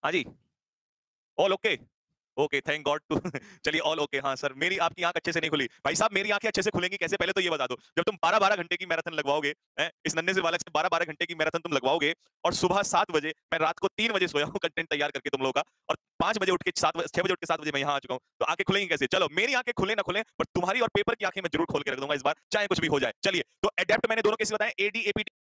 हाँ जी, all okay? Okay, thank God too चलिए ऑल ओके। हाँ सर, मेरी आपकी आँख अच्छे से नहीं खुली। भाई साहब मेरी आँखें अच्छे से खुलेंगी कैसे पहले तो ये बता दो? जब तुम 12-12 घंटे की मैराथन लगवाओगे, हैं? इस नन्हे से बालक से 12-12 घंटे की मैराथन तुम लगवाओगे और सुबह 7 बजे मैं रात को 3 बजे सोया हूँ कंटेंट तैयार करके तुम लोगों का और 5 बजे उठ के 6 बजे उठ के 7 बजे मैं यहाँ आ चुका हूँ। तो आँखें खुलेंगी कैसे? चलो मेरी आँखें खुले ना खुले पर तुम्हारी और पेपर की आँखें मैं ज़रूर खोल के रख दूँगा इस बार, चाहे कुछ भी हो जाए। चलिए, तो एडेप्ट मैंने दोनों कैसे बताए? AD, APT